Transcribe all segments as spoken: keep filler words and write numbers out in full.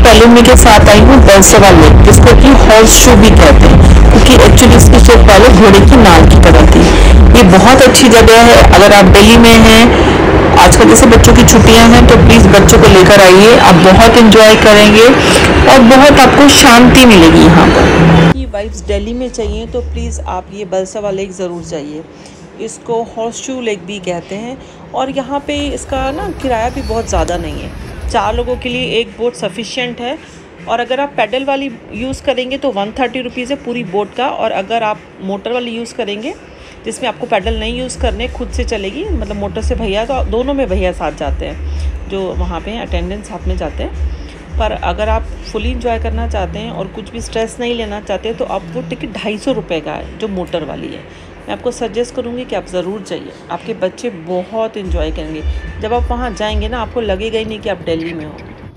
पहले मेरे साथ आई हूँ बरसवा लेक, जिसको कि हॉर्स शू भी कहते हैं, क्योंकि एक्चुअली इसकी शेप पहले घोड़े की नाल की तरह थी। ये बहुत अच्छी जगह है। अगर आप दिल्ली में हैं, आजकल जैसे बच्चों की छुट्टियां हैं, तो प्लीज़ बच्चों को लेकर आइए। आप बहुत इंजॉय करेंगे और बहुत आपको शांति मिलेगी यहाँ पर। ये वाइब्स दिल्ली में चाहिए तो प्लीज़ आप ये बरसवा लेक ज़रूर जाइए। इसको हॉर्स शू लेक भी कहते हैं और यहाँ पे इसका ना किराया भी बहुत ज़्यादा नहीं है। चार लोगों के लिए एक बोट सफिशिएंट है और अगर आप पैडल वाली यूज़ करेंगे तो वन थर्टी रुपीज़ है पूरी बोट का, और अगर आप मोटर वाली यूज़ करेंगे जिसमें आपको पैडल नहीं यूज़ करने, खुद से चलेगी, मतलब मोटर से भैया, तो दोनों में भैया साथ जाते हैं जो वहाँ पे अटेंडेंट साथ में जाते हैं। पर अगर आप फुली इंजॉय करना चाहते हैं और कुछ भी स्ट्रेस नहीं लेना चाहते तो आप वो टिकट ढाई सौ रुपये का है जो मोटर वाली है। मैं आपको सजेस्ट करूँगी कि आप ज़रूर जाइए, आपके बच्चे बहुत इन्जॉय करेंगे। जब आप वहाँ जाएंगे ना, आपको लगेगा ही नहीं कि आप दिल्ली में हो।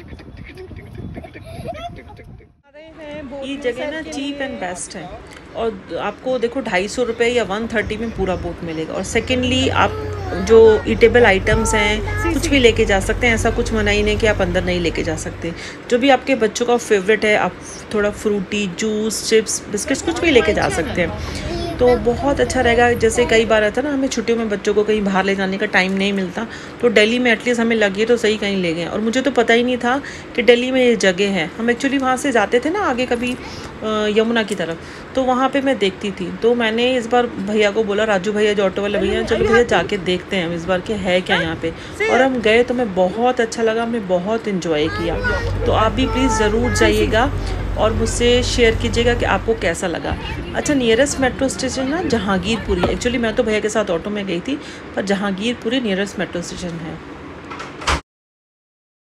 ये जगह ना चीप एंड बेस्ट है और आपको देखो ढाई सौ रुपये या वन थर्टी में पूरा बोट मिलेगा। और सेकेंडली आप जो ईटेबल आइटम्स हैं कुछ भी लेके जा सकते हैं, ऐसा कुछ मना ही नहीं कि आप अंदर नहीं लेके जा सकते। जो भी आपके बच्चों का फेवरेट है, आप थोड़ा फ्रूटी जूस चिप्स बिस्किट्स कुछ भी लेके जा सकते हैं, तो बहुत अच्छा रहेगा। जैसे कई बार आता है ना, हमें छुट्टियों में बच्चों को कहीं बाहर ले जाने का टाइम नहीं मिलता, तो दिल्ली में एटलीस्ट हमें लगे तो सही कहीं ले गए। और मुझे तो पता ही नहीं था कि दिल्ली में ये जगह है। हम एक्चुअली वहाँ से जाते थे ना आगे कभी यमुना की तरफ, तो वहाँ पे मैं देखती थी। तो मैंने इस बार भैया को बोला, राजू भैया जो ऑटो वाले भैया, चलो भैया जाके देखते हैं हम इस बार के है क्या यहाँ पे। और हम गए तो मैं बहुत अच्छा लगा, हमने बहुत इन्जॉय किया। तो आप भी प्लीज़ ज़रूर जाइएगा और मुझसे शेयर कीजिएगा कि आपको कैसा लगा। अच्छा, नियरेस्ट मेट्रो स्टेशन ना जहांगीरपुरी, एक्चुअली मैं तो भैया के साथ ऑटो में गई थी, पर जहांगीरपुरी नियरेस्ट मेट्रो स्टेशन है।